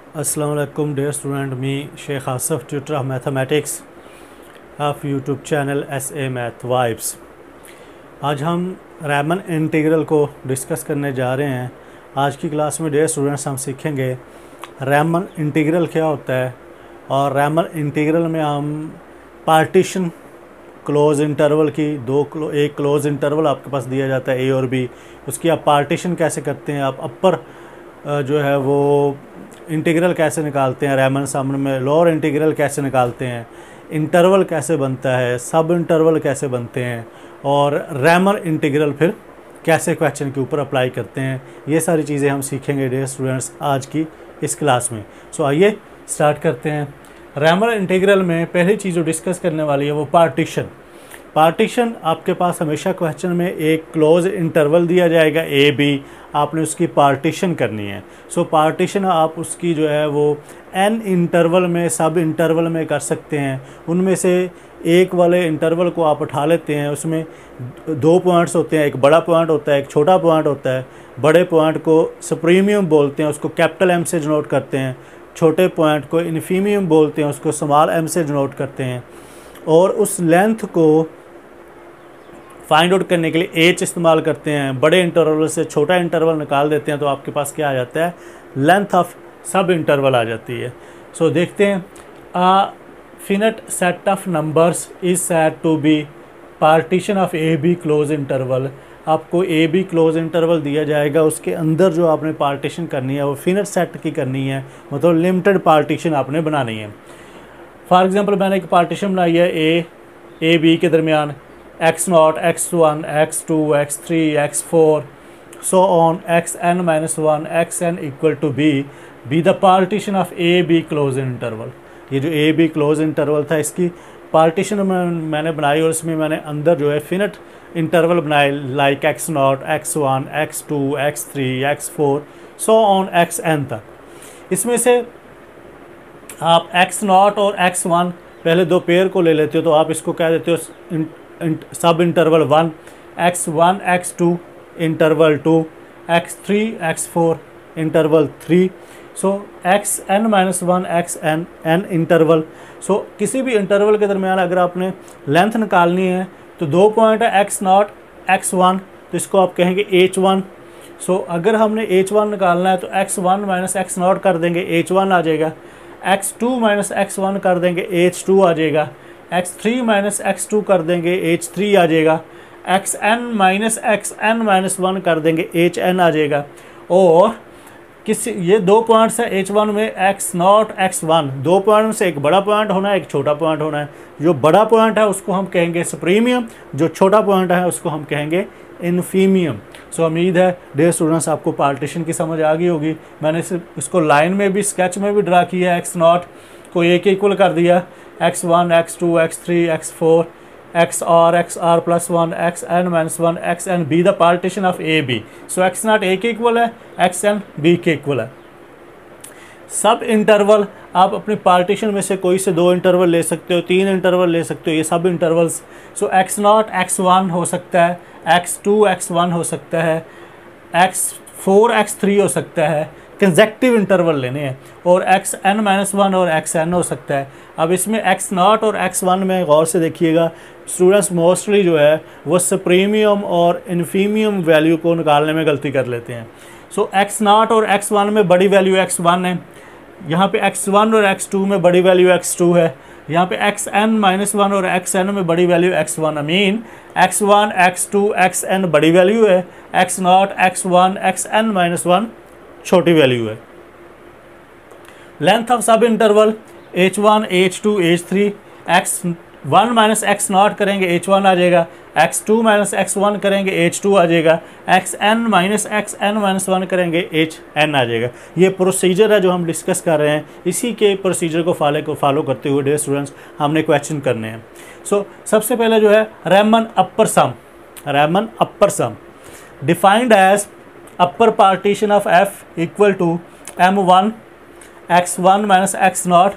अस्सलाम वालेकुम dear student, me Sheikh Asif, tutor of mathematics of YouTube channel SA math vibes. आज हम रैमन इंटीग्रल को डिस्कस करने जा रहे हैं। आज की क्लास में डियर स्टूडेंट्स हम सीखेंगे रैमन इंटीग्रल क्या होता है, और रैमन इंटीग्रल में हम पार्टीशन क्लोज इंटरवल की एक क्लोज इंटरवल आपके पास दिया जाता है A और B, उसकी आप पार्टीशन कैसे करते हैं, आप अपर जो है वो इंटीग्रल कैसे निकालते हैं, रैमन सम में लोअर इंटीग्रल कैसे निकालते हैं, इंटरवल कैसे बनता है, सब इंटरवल कैसे बनते हैं, और रैमन इंटीग्रल फिर कैसे क्वेश्चन के ऊपर अप्लाई करते हैं। ये सारी चीज़ें हम सीखेंगे डियर स्टूडेंट्स आज की इस क्लास में। सो आइए स्टार्ट करते हैं। रैमन इंटीग्रल में पहली चीज़ जो डिस्कस करने वाली है वो पार्टीशन आपके पास हमेशा क्वेश्चन में एक क्लोज इंटरवल दिया जाएगा A B, आपने उसकी पार्टीशन करनी है। सो पार्टीशन आप उसकी जो है वो n इंटरवल में, सब इंटरवल में कर सकते हैं। उनमें से एक वाले इंटरवल को आप उठा लेते हैं, उसमें दो पॉइंट्स होते हैं, एक बड़ा पॉइंट होता है, एक छोटा पॉइंट होता है। बड़े पॉइंट को सुप्रीमियम बोलते हैं, उसको कैपिटल M से डिनोट करते हैं। छोटे पॉइंट को इन्फीमियम बोलते हैं, उसको स्मॉल m से डिनोट करते हैं। और उस लेंथ को फाइंड आउट करने के लिए h इस्तेमाल करते हैं। बड़े इंटरवल से छोटा इंटरवल निकाल देते हैं तो आपके पास क्या आ जाता है, लेंथ ऑफ सब इंटरवल आ जाती है। सो देखते हैं, finite set of numbers is said to be partition of AB close interval. आपको AB क्लोज इंटरवल दिया जाएगा, उसके अंदर जो आपने पार्टीशन करनी है वो फिनिट सेट की करनी है, मतलब लिमिटेड पार्टीशन आपने बनानी है। फॉर एग्जांपल मैंने एक पार्टीशन बनाई है AB के दरमियान x0, x1, x2, x3, x4 so on xn-1 xn equal to b be the partition of AB closed interval। ये जो AB closed interval था इसकी पार्टीशन मैंने बनाई और इसमें मैंने अंदर जो है फिनिट इंटरवल बनाए, like x0, x1, x2, x3, x4 so on xn तक। इसमें से आप x0 और x1 पहले दो पेयर को ले लेते हो तो आप इसको कह देते हो sub interval 1, x1, x2 interval 2, x3, x4 interval 3। So xn-1 xn n interval. So किसी भी इंटरवल के दरमियान अगर आपने लेंथ निकालनी है तो दो पॉइंट है x0, x1, तो इसको आप कहेंगे h1। सो अगर हमने h1 निकालना है तो x1 माइनस x0 कर देंगे, h1 आ जाएगा। x2 माइनस x1 कर देंगे, h2 आ जाएगा। x3 माइनस x2 कर देंगे, h3 आ जाएगा। xn माइनस xn-1 कर देंगे, hn आ जाएगा। और ये दो पॉइंट्स है h1 में, x0, x1, दो पॉइंट से एक बड़ा पॉइंट होना है, एक छोटा पॉइंट होना है। जो बड़ा पॉइंट है उसको हम कहेंगे सुप्रीमियम, जो छोटा पॉइंट है उसको हम कहेंगे इन्फीमियम। सो उम्मीद है डियर स्टूडेंट्स आपको पार्टीशन की समझ आ गई होगी। मैंने इसको लाइन में भी, स्केच में भी ड्रा किया है। x0 को a के इक्वल कर दिया, x1, x2, x3, x4, xr plus 1, xn-1 xn be the partition of AB। So x0 a के इक्वल है, xn b के इक्वल है। सब इंटरवल आप अपनी पार्टीशन में से कोई से दो इंटरवल ले सकते हो, तीन इंटरवल ले सकते हो, ये सब इंटरवल्स। सो x0 x1 हो सकता है, x2 x1 हो सकता है, x4 x3 हो सकता है। कंसेक्टिव इंटरवल लेने हैं। और xn-1 और xn हो सकता है। अब इसमें x0 और x1 में गौर से देखिएगा, स्टूडेंट्स मोस्टली जो है वो सुप्रीमियम और इन्फीमियम वैल्यू को निकालने में गलती कर लेते हैं। सो x0 और x1 में बड़ी वैल्यू x1 है, यहाँ पे x1 और x2 में बड़ी वैल्यू x2 है, यहाँ पे xn-1 और xn में बड़ी value x1। I mean x1, x2, xn बड़ी वैल्यू है, x0, x1, xn-1 छोटी वैल्यू है। Length of sub interval h1, h2, h3, x1 minus x0 करेंगे h1 आ जाएगा, x2 माइनस x1 करेंगे h2 आ जाएगा, xn माइनस xn-1 करेंगे hn आ जाएगा। ये प्रोसीजर है जो हम डिस्कस कर रहे हैं, इसी के प्रोसीजर को फॉलो करते हुए डियर स्टूडेंट्स हमने क्वेश्चन करने हैं। सो सबसे पहले जो है Riemann upper sum defined as upper partition of f equal to m1 x1 minus x0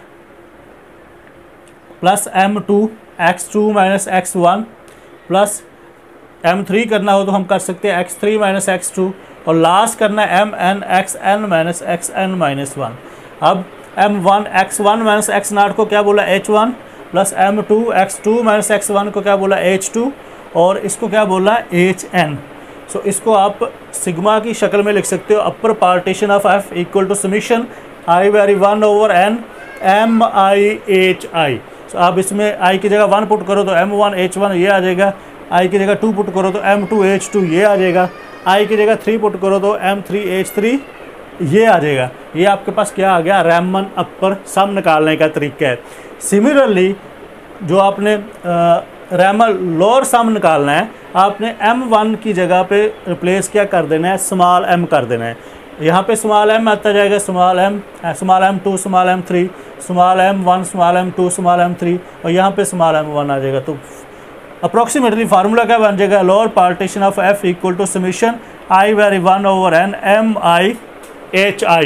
plus m2 x2 minus x1 plus m3 करना हो तो हम कर सकते हैं x3 minus x2 और लास्ट करना है mn xn minus xn minus 1। अब m1 x1 माइनस एक्स नाट को क्या बोला h1 plus m2 x2 minus x1 को क्या बोला h2 और इसको क्या बोला hn। सो इसको आप सिग्मा की शक्ल में लिख सकते हो, upper partition of f equal to summation i vary 1 over n mi/hi। So आप इसमें i की जगह 1 पुट करो तो m1 h1 ये आ जाएगा, i की जगह 2 पुट करो तो m2 h2 ये आ जाएगा, i की जगह 3 पुट करो तो m3 h3 ये आ जाएगा। ये आपके पास क्या आ गया, रैमन अपर सम निकालने का तरीका है। सिमिलरली जो आपने रैमन लोअर सम निकालना है, आपने m1 की जगह पे रिप्लेस क्या कर देना है, स्मॉल m कर देना है। यहाँ पे स्मॉल m आता जाएगा, small m2 small m3 small m1 small m2 small m3 और यहाँ पे स्मॉल m1 आ जाएगा। तो अप्रॉक्सीमेटली फार्मूला क्या बन जाएगा, lower partition of f equal to summation i vary 1 over n mi/hi।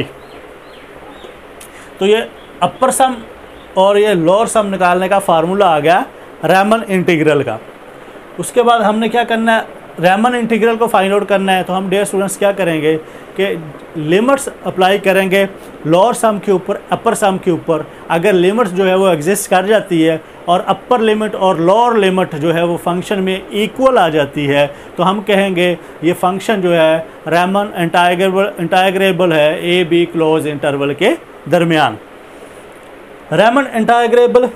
तो ये अपर सम और ये लोअर सम निकालने का फार्मूला आ गया रैमन इंटीग्रल का। उसके बाद हमने क्या करना है, रैमन इंटीग्रल को फाइंड आउट करना है। तो हम डियर स्टूडेंट्स क्या करेंगे कि लिमिट्स अप्लाई करेंगे लोअर सम के ऊपर अपर सम के ऊपर। अगर लिमिट्स जो है वो एग्जिस्ट कर जाती है और अपर लिमिट और लोअर लिमिट जो है वो फंक्शन में इक्वल आ जाती है तो हम कहेंगे ये फंक्शन जो है रैमन इंटीग्रेबल है ए बी क्लोज इंटरवल के दरमियान। रैमन इंटीग्रेबल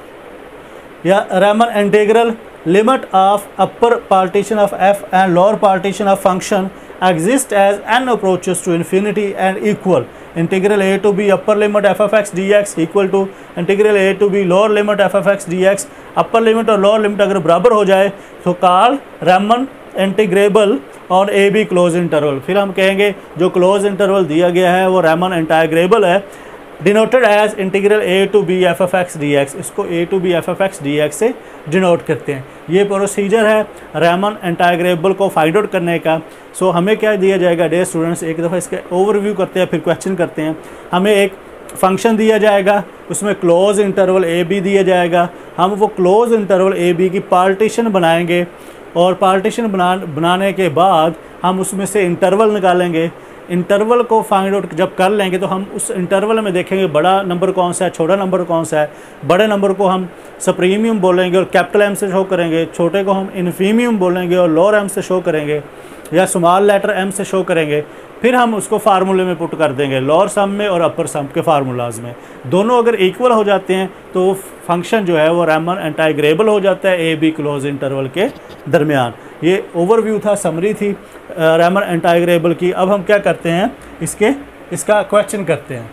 या Riemann integral limit of upper partition of f and lower partition of function exist as n approaches to infinity and equal integral a to b upper limit f of x dx equal to integral a to b lower limit f of x dx। upper limit और lower limit अगर बराबर हो जाए तो call Riemann integrable on A B close interval. फिर हम कहेंगे जो क्लोज इंटरवल दिया गया है वो रैमन इंटीग्रेबल है, denoted as integral a to b f of x d x. इसको a to b f of x d x से डिनोट करते हैं। ये प्रोसीजर है रैमन इंटीग्रेबल को फाइंड आउट करने का। सो हमें क्या दिया जाएगा डियर स्टूडेंट्स, एक दफ़ा इसके ओवरव्यू करते हैं फिर क्वेश्चन करते हैं। हमें एक फंक्शन दिया जाएगा, उसमें क्लोज इंटरवल ए बी दिया जाएगा। हम वो क्लोज इंटरवल ए बी की पार्टीशन बनाएंगे और पार्टीशन बनाने के बाद हम उसमें से इंटरवल निकालेंगे। इंटरवल को फाइंड आउट जब कर लेंगे तो हम उस इंटरवल में देखेंगे बड़ा नंबर कौन सा है, छोटा नंबर कौन सा है। बड़े नंबर को हम सप्रीमियम बोलेंगे और कैपिटल एम से शो करेंगे, छोटे को हम इन्फीमियम बोलेंगे और लोअर एम से शो करेंगे या स्मॉल लेटर एम से शो करेंगे। फिर हम उसको फार्मूले में पुट कर देंगे, लोअर सम में और अपर सम के फार्मूलाज में। दोनों अगर इक्वल हो जाते हैं तो वो फंक्शन जो है वो रैमन इंटीग्रेबल हो जाता है ए बी क्लोज इंटरवल के दरमियान। ये ओवरव्यू था, समरी थी रैमन इंटीग्रेबल की। अब हम क्या करते हैं, इसका क्वेश्चन करते हैं।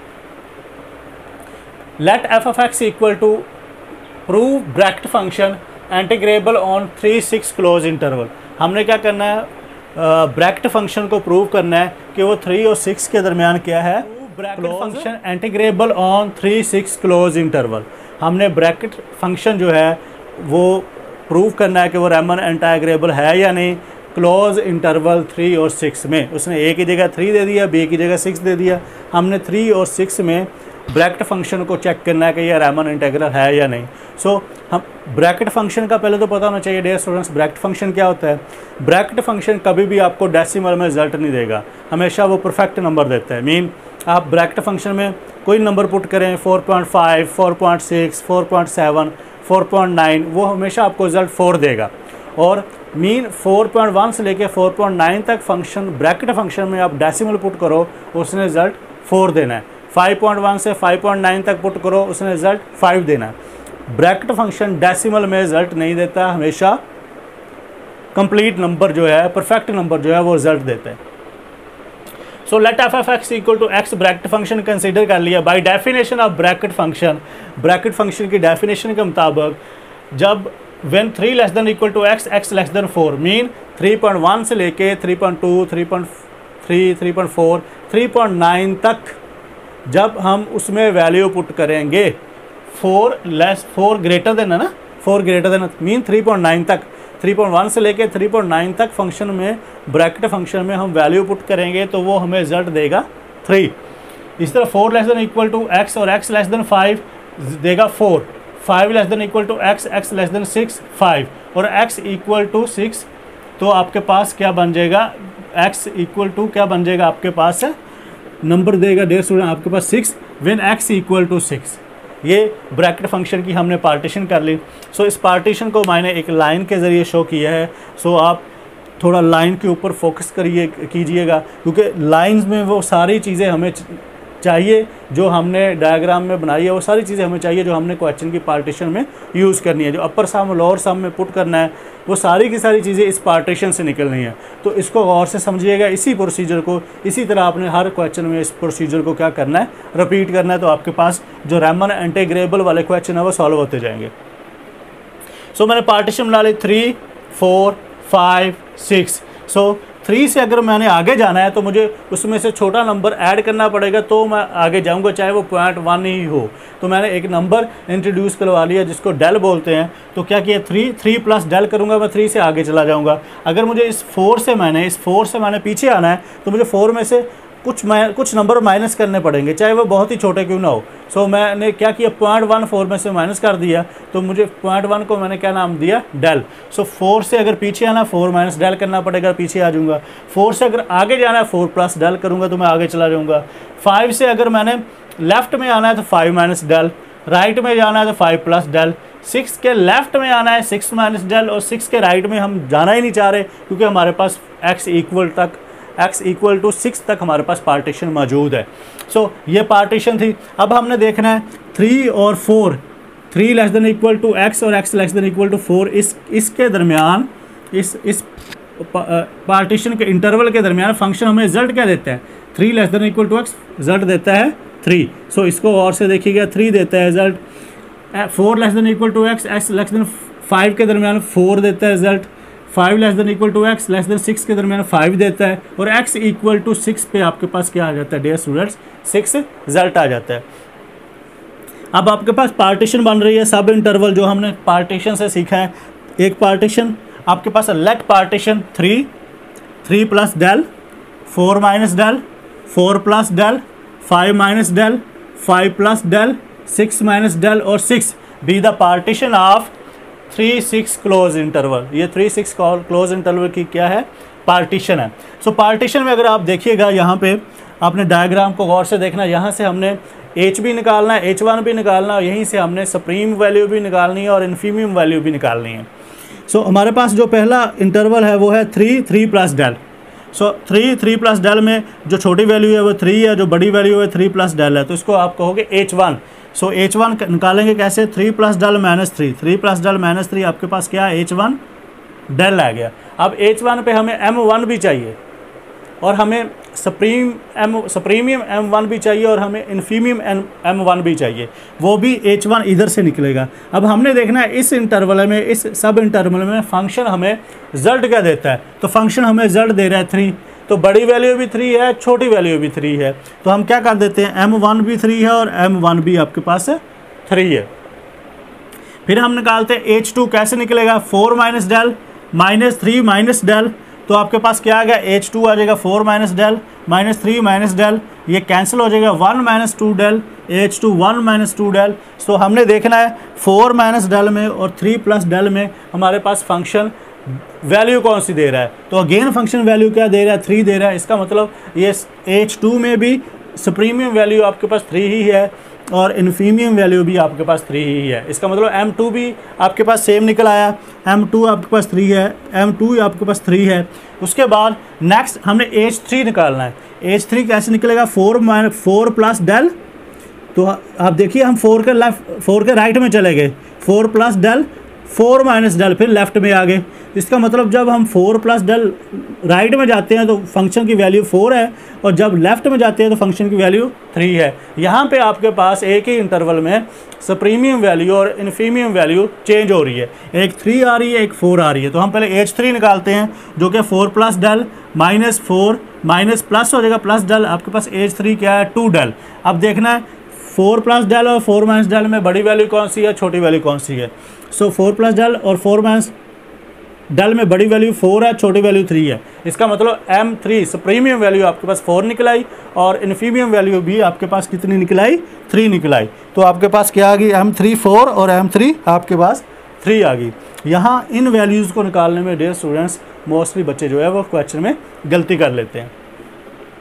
Let f of x equal to prove bracket function integrable on 3-6 close interval. हमने क्या करना है, ब्रैकेट फंक्शन को प्रूव करना है कि वो 3 और 6 के दरमियान क्या है, bracket function integrable on 3-6 close interval. हमने ब्रैकेट फंक्शन जो है वो प्रूव करना है कि वो रैमन इंटीग्रेबल है या नहीं क्लोज इंटरवल 3 और 6 में। उसने ए की जगह 3 दे दिया, बी की जगह 6 दे दिया। हमने 3 और 6 में ब्रैकेट फंक्शन को चेक करना है कि ये रैमन इंटीग्रल है या नहीं। सो हम ब्रैकेट फंक्शन का पहले तो पता होना चाहिए डियर स्टूडेंट्स, ब्रैकेट फंक्शन क्या होता है। ब्रैकेट फंक्शन कभी भी आपको डेसिमल में रिजल्ट नहीं देगा, हमेशा वो परफेक्ट नंबर देता है। मीन आप ब्रैकेट फंक्शन में कोई नंबर पुट करें 4.5, 4.6, 4.7, 4.9, वो हमेशा आपको रिजल्ट 4 देगा। और मीन 4.1 से लेके 4.9 तक फंक्शन ब्रैकेट फंक्शन में आप डेसिमल पुट करो उसने रिजल्ट 4 देना है। 5.1 से 5.9 तक पुट करो उसने रिजल्ट 5 देना है। ब्रैकेट फंक्शन डेसिमल में रिजल्ट नहीं देता, हमेशा कंप्लीट नंबर जो है, परफेक्ट नंबर जो है वो रिजल्ट देता है। So let f of x equal to x bracket function consider कर लिया। By definition of bracket function, bracket function की डेफिनेशन के मुताबिक जब when 3 less than equal to x, x less than 4, mean 3.1 से लेके 3.2, 3.3, 3.4, 3.9 तक जब हम उसमें वैल्यू पुट करेंगे 4 ग्रेटर देन है ना, 4 ग्रेटर देन मीन 3.9 तक, 3.1 से लेके 3.9 तक फंक्शन में ब्रैकेट फंक्शन में हम वैल्यू पुट करेंगे तो वो हमें रिजल्ट देगा 3। इस तरह 4 less than equal to x और एक्स लेस देन 5 देगा 4, 5 less than equal to x, x less than 6 5 और एक्स इक्वल टू 6। तो आपके पास क्या बन जाएगा, एक्स इक्वल टू क्या बन जाएगा आपके पास है नंबर देगा डियर स्टूडेंट आपके पास 6 व्हेन x इक्वल टू 6। ये ब्रैकेट फंक्शन की हमने पार्टीशन कर ली। सो इस पार्टीशन को मैंने एक लाइन के ज़रिए शो किया है। सो आप थोड़ा लाइन के ऊपर फोकस कीजिएगा, क्योंकि लाइंस में वो सारी चीज़ें हमें चाहिए जो हमने डायग्राम में बनाई है, वो सारी चीज़ें हमें चाहिए जो हमने क्वेश्चन की पार्टीशन में यूज़ करनी है। जो अपर सम लोअर सम में पुट करना है, वो सारी की सारी चीज़ें इस पार्टीशन से निकलनी है। तो इसको गौर से समझिएगा। इसी प्रोसीजर को इसी तरह आपने हर क्वेश्चन में इस प्रोसीजर को क्या करना है, रिपीट करना है। तो आपके पास जो रैमन इंटीग्रेबल वाले क्वेश्चन है वो सॉल्व होते जाएंगे। सो मैंने पार्टीशन बना ली 3, 4, 5, 6। सो 3 से अगर मैंने आगे जाना है तो मुझे उसमें से छोटा नंबर ऐड करना पड़ेगा, तो मैं आगे जाऊंगा, चाहे वो 0.1 ही हो। तो मैंने एक नंबर इंट्रोड्यूस करवा लिया जिसको डेल बोलते हैं। तो क्या किया, 3 प्लस डेल करूंगा, मैं 3 से आगे चला जाऊंगा। अगर मुझे इस 4 से मैंने पीछे आना है तो मुझे 4 में से कुछ नंबर माइनस करने पड़ेंगे, चाहे वो बहुत ही छोटे क्यों ना हो। सो मैंने क्या किया, 0.1 4 में से माइनस कर दिया, तो मुझे 0.1 को मैंने क्या नाम दिया, डेल। सो 4 से अगर पीछे आना 4 माइनस डेल करना पड़ेगा, पीछे आ जाऊंगा। 4 से अगर आगे जाना है 4 प्लस डेल करूंगा तो मैं आगे चला जाऊंगा। 5 से अगर मैंने लेफ्ट में आना है तो 5 माइनस डेल, राइट में जाना है तो 5 प्लस डेल। 6 के लेफ्ट में आना है 6 माइनस डेल, और 6 के राइट में हम जाना ही नहीं चाह रहे क्योंकि हमारे पास x इक्वल टू 6 तक हमारे पास पार्टीशन मौजूद है। सो ये पार्टीशन थी। अब हमने देखना है 3 और 4, 3 less than equal to x और x less than equal to 4, इसके दरमियान इस पार्टीशन के इंटरवल के दरमियान फंक्शन हमें रिजल्ट क्या देता है, 3 less than equal to x result देता है 3। सो इसको और से देखिएगा, 3 देता है result. 4 less than equal to x less than 5 के दरमियान 4 देता है result. 5 less than equal to x less than 6 के दरमियान 5 देता है, और x इक्वल टू 6 पे आपके पास क्या आ जाता है डियर स्टूडेंट्स, 6 रिजल्ट आ जाता है। अब आपके पास पार्टीशन बन रही है, सब इंटरवल जो हमने पार्टीशन से सीखा है। एक पार्टीशन आपके पास let partition 3 plus del, 4 minus del, 4 plus del, 5 minus del, 5 plus del, 6 minus del, और 6 be the partition of 3-6 close interval. ये 3-6 क्लोज इंटरवल की क्या है, पार्टीशन है। सो पार्टीशन में अगर आप देखिएगा, यहाँ पे आपने डायग्राम को गौर से देखना, यहाँ से हमने h भी निकालना है, h1 भी निकालना है, यहीं से हमने सुप्रीम वैल्यू भी निकालनी है और इन्फीमियम वैल्यू भी निकालनी है। सो हमारे पास जो पहला इंटरवल है वो है 3 plus del. So 3 plus del में जो छोटी वैल्यू है वो 3 है, जो बड़ी वैल्यू है 3 प्लस डेल है, तो इसको आप कहोगे h1। सो h1 निकालेंगे कैसे, 3 plus del minus 3 plus del minus 3, आपके पास क्या है, h1 डेल आ गया। अब h1 पे हमें m1 भी चाहिए, और हमें सुप्रीमियम m1 भी चाहिए, और हमें इन्फीमियम m1 भी चाहिए, वो भी h1 इधर से निकलेगा। अब हमने देखना है इस इंटरवल में, इस सब इंटरवल में फंक्शन हमें रिजल्ट क्या देता है। तो फंक्शन हमें रिजल्ट दे रहा है 3, तो बड़ी वैल्यू भी 3 है, छोटी वैल्यू भी 3 है, तो हम क्या कर देते हैं, m1 भी 3 है और m1 भी आपके पास 3 है। फिर हम निकालते हैं h2, कैसे निकलेगा, 4 minus del minus 3 minus del, तो आपके पास क्या आ गया, h2 आ जाएगा 4 minus del minus 3 minus del, ये कैंसिल हो जाएगा, 1 minus 2 del, h2 1 minus 2 del. So हमने देखना है 4 माइनस डेल में और 3 प्लस डेल में हमारे पास फंक्शन वैल्यू कौन सी दे रहा है। तो अगेन फंक्शन वैल्यू क्या दे रहा है, 3 दे रहा है। इसका मतलब ये h2 में भी सुप्रीमियम वैल्यू आपके पास 3 ही है, और इन्फीमियम वैल्यू भी आपके पास 3 ही है। इसका मतलब m2 भी आपके पास सेम निकल आया, m2 आपके पास 3 है, m2 आपके पास 3 है। उसके बाद नेक्स्ट हमने h3 निकालना है। h3 कैसे निकलेगा, 4 प्लस डेल, तो आप देखिए हम 4 के राइट में चले गए, 4 प्लस डेल 4 माइनस डेल, फिर लेफ्ट में आ गए। इसका मतलब जब हम 4 प्लस डेल राइट में जाते हैं तो फंक्शन की वैल्यू 4 है, और जब लेफ्ट में जाते हैं तो फंक्शन की वैल्यू 3 है। यहाँ पे आपके पास एक ही इंटरवल में सुप्रीमियम वैल्यू और इन्फीमियम वैल्यू चेंज हो रही है, एक 3 आ रही है, एक 4 आ रही है। तो हम पहले h3 निकालते हैं, जो कि 4 plus del minus 4 minus plus हो जाएगा प्लस डेल, आपके पास h3 क्या है, 2 डेल। अब देखना है 4 प्लस डेल और 4 माइनस डेल में बड़ी वैल्यू कौन सी है, छोटी वैल्यू कौन सी है। सो 4 प्लस डेल और 4 माइनस डेल में बड़ी वैल्यू 4 है, छोटी वैल्यू 3 है। इसका मतलब m3 सुप्रीमियम वैल्यू आपके पास 4 निकल आई, और इन्फीमियम वैल्यू भी आपके पास कितनी निकल आई, 3 निकल आई। तो आपके पास क्या आ गई, m3 4 और m3 आपके पास 3 आ गई। यहाँ इन वैल्यूज़ को निकालने में डियर स्टूडेंट्स मोस्टली बच्चे जो है वो क्वेश्चन में गलती कर लेते हैं।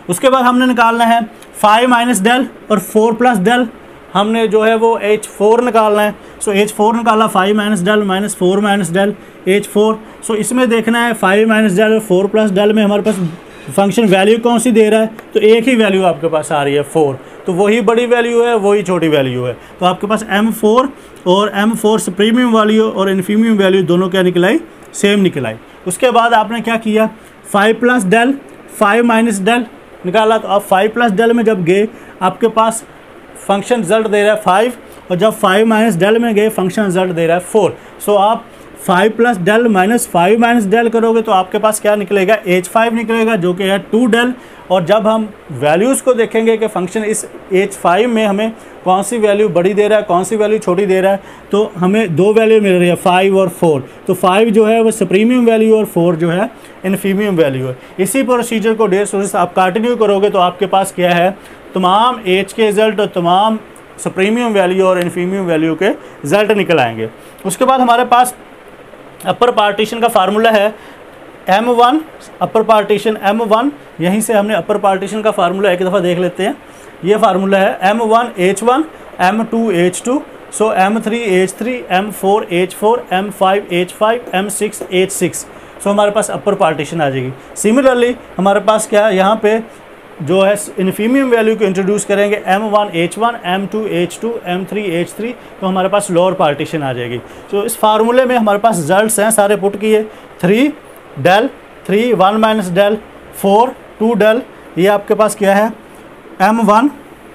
उसके बाद हमने निकालना है 5 माइनस डेल और 4 प्लस डेल, हमने जो है वो H4 निकालना है। सो H4 निकाला 5 minus del minus 4 minus del H4। So इसमें देखना है 5 माइनस डेल और 4 प्लस डेल में हमारे पास फंक्शन वैल्यू कौन सी दे रहा है, तो एक ही वैल्यू आपके पास आ रही है 4, तो वही बड़ी वैल्यू है वही छोटी वैल्यू है। तो आपके पास M4 और M4 सुप्रीमियम वैल्यू और इन्फीमियम वैल्यू दोनों क्या निकल आई, सेम निकल आई। उसके बाद आपने क्या किया 5 प्लस डेल 5 माइनस डेल निकाला, तो आप 5 प्लस डेल में जब गए आपके पास फंक्शन रिजल्ट दे रहा है 5, और जब 5 माइनस डेल में गए फंक्शन रिजल्ट दे रहा है 4। सो आप 5 plus del minus 5 minus del करोगे तो आपके पास क्या निकलेगा, H5 निकलेगा जो कि है 2 डेल। और जब हम वैल्यूज़ को देखेंगे कि फंक्शन इस H5 में हमें कौन सी वैल्यू बड़ी दे रहा है कौन सी वैल्यू छोटी दे रहा है, तो हमें दो वैल्यू मिल रही है 5 और 4। तो 5 जो है वो सुप्रीमियम वैल्यू और 4 जो है इन्फीमियम वैल्यू है। इसी प्रोसीजर को डियर स्टूडेंट्स आप कंटिन्यू करोगे तो आपके पास क्या है, तमाम H के रिज़ल्ट और तमाम सुप्रीमियम वैल्यू और इन्फीमियम वैल्यू के रिज़ल्ट निकल आएंगे। उसके बाद हमारे पास अपर पार्टीशन का फार्मूला है M1, अपर पार्टीशन M1, यहीं से हमने अपर पार्टीशन का फार्मूला एक दफ़ा देख लेते हैं। ये फार्मूला है M1 H1 M2 H2, सो M3 H3 M4 H4 M5 H5 M6 H6। सो हमारे पास अपर पार्टीशन आ जाएगी। सिमिलरली हमारे पास क्या है, यहाँ पे जो है इन्फीमियम वैल्यू को इंट्रोड्यूस करेंगे M1 H1 M2 H2 M3 H3, तो हमारे पास लोअर पार्टीशन आ जाएगी। तो इस फार्मूले में हमारे पास रिजल्ट्स हैं सारे पुट किए, 3 डेल 3 1 माइनस डेल 4 2 डेल, ये आपके पास क्या है M1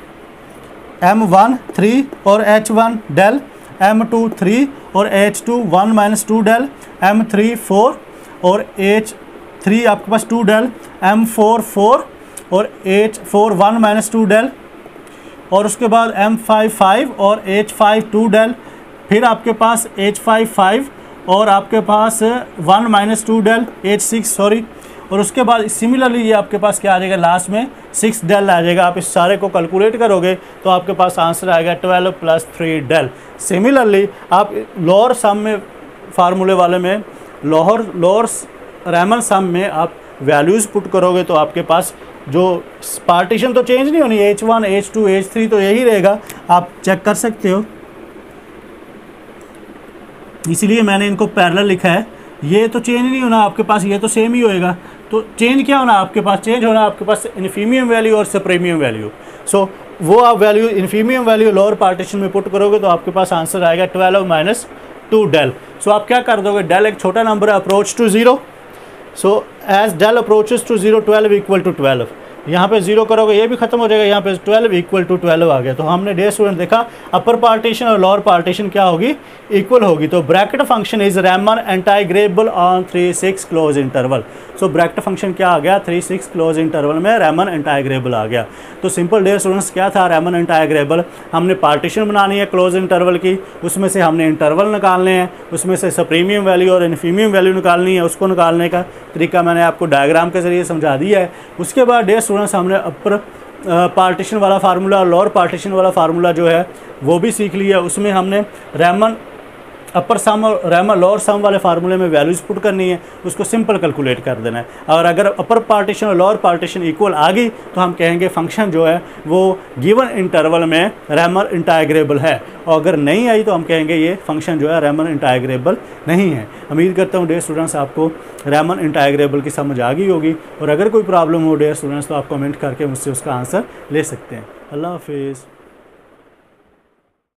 3 और H1 डेल, M2 3 और H2 1 माइनस 2 डेल, M3 4 और H3 आपके पास 2 डेल, M4 4 और H4 1 माइनस 2 डेल, और उसके बाद M5 5 और H5 2 डेल, फिर आपके पास H5 5 और आपके पास 1 माइनस 2 डेल H6 सॉरी, और उसके बाद सिमिलरली ये आपके पास क्या आ जाएगा, लास्ट में 6 डेल आ जाएगा। आप इस सारे को कैलकुलेट करोगे तो आपके पास आंसर आएगा 12 प्लस 3 डेल। सिमिलरली आप लोअर सम में फार्मूले वाले में लोअर रैमन सम में आप वैल्यूज़ पुट करोगे तो आपके पास जो पार्टीशन तो चेंज नहीं होनी, H1 H2 H3 तो यही रहेगा, आप चेक कर सकते हो। इसीलिए मैंने इनको पैरेलल लिखा है, ये तो चेंज नहीं होना आपके पास, ये तो सेम ही होएगा। तो चेंज क्या होना आपके पास, चेंज होना आपके पास इन्फीमियम वैल्यू और सुप्रीमियम वैल्यू। सो वो आप value infimum value lower partition में पुट करोगे तो आपके पास आंसर आएगा 12 माइनस 2 डेल। सो आप क्या कर दोगे, डेल एक छोटा नंबर है, approach to 0, so as del approaches to 0 12 equal to 12, यहाँ पे 0 करोगे ये भी खत्म हो जाएगा, यहाँ पे 12 इक्वल टू 12 आ गया। तो हमने डियर स्टूडेंट देखा अपर पार्टीशन और लोअर पार्टीशन क्या होगी, इक्वल होगी। तो bracket function is Riemann integrable on 3-6 close interval. So bracket function क्या आ गया, 3-6 क्लोज इंटरवल में रैमन एंटाइग्रेबल आ गया। तो सिंपल डियर स्टूडेंट्स क्या था रैमन एंटाइग्रेबल, हमने पार्टीशन बनानी है क्लोज इंटरवल की, उसमें से हमने इंटरवल निकालने हैं, उसमें से सुप्रीमियम वैल्यू और इन्फीमियम वैल्यू निकालनी है। उसको निकालने का तरीका मैंने आपको डायग्राम के जरिए समझा दिया है। उसके बाद डियर स्टूडेंट्स हमने अपर पार्टीशन वाला फार्मूला और लोअर पार्टीशन वाला फार्मूला जो है वो भी सीख लिया। उसमें हमने रैमन अपर सम और रैमन लोअर सम वाले फार्मूले में वैल्यूज़ पुट करनी है, उसको सिंपल कैलकुलेट कर देना है। और अगर अपर पार्टीशन और लोअर पार्टीशन इक्वल आ गई तो हम कहेंगे फंक्शन जो है वो गिवन इंटरवल में रैमन इंटाइग्रेबल है, और अगर नहीं आई तो हम कहेंगे ये फंक्शन जो है रैमन इंटाइग्रेबल नहीं है। उम्मीद करता हूँ डियर स्टूडेंट्स आपको रैमन इंटाइग्रेबल की समझ आ गई होगी, और अगर कोई प्रॉब्लम हो डियर स्टूडेंट्स तो आप कमेंट करके मुझसे उसका आंसर ले सकते हैं। अल्लाह हाफिज़।